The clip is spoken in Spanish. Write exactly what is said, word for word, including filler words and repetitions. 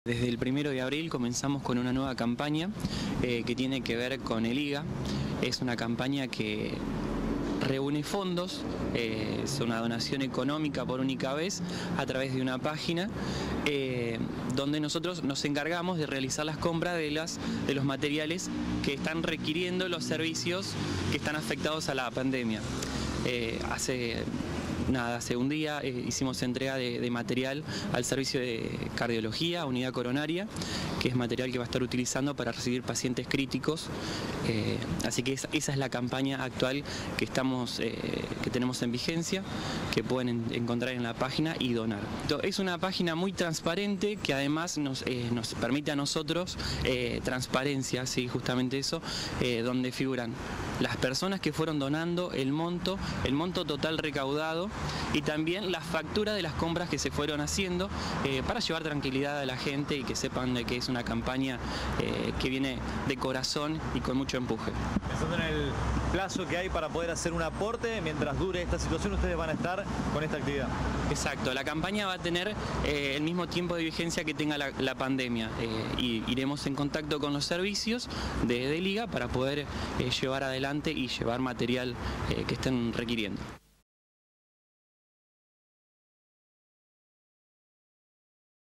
Desde el primero de abril comenzamos con una nueva campaña eh, que tiene que ver con el I G A. Es una campaña que reúne fondos, eh, es una donación económica por única vez a través de una página eh, donde nosotros nos encargamos de realizar las compras de, las, de los materiales que están requiriendo los servicios que están afectados a la pandemia. Eh, hace... Nada, hace un día eh, hicimos entrega de, de material al servicio de cardiología, unidad coronaria, que es material que va a estar utilizando para recibir pacientes críticos. Eh, así que esa, esa es la campaña actual que, estamos, eh, que tenemos en vigencia, que pueden en, encontrar en la página y donar. Es una página muy transparente que además nos, eh, nos permite a nosotros eh, transparencia, sí, justamente eso, eh, donde figuran las personas que fueron donando, el monto, el monto total recaudado y también la factura de las compras que se fueron haciendo eh, para llevar tranquilidad a la gente y que sepan de que es una campaña eh, que viene de corazón y con mucho empuje. Pensando en el plazo que hay para poder hacer un aporte, mientras dure esta situación ustedes van a estar con esta actividad. Exacto, la campaña va a tener eh, el mismo tiempo de vigencia que tenga la, la pandemia eh, y iremos en contacto con los servicios de, de Liga para poder eh, llevar adelante y llevar material eh, que estén requiriendo.